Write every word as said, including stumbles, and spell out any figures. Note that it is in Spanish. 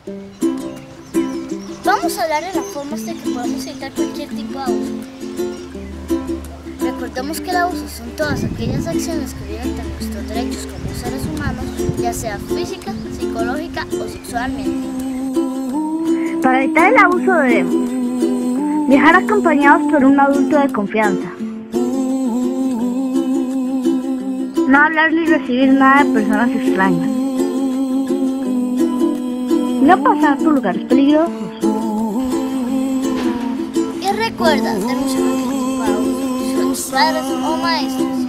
Vamos a hablar de las formas de que podemos evitar cualquier tipo de abuso. Recordemos que el abuso son todas aquellas acciones que violentan nuestros derechos como seres humanos, ya sea física, psicológica o sexualmente. Para evitar el abuso debemos viajar acompañados por un adulto de confianza, no hablar ni recibir nada de personas extrañas, no pasar por lugares peligrosos. Y recuerda denunciar cualquier tipo de abuso, si son tus padres o maestros.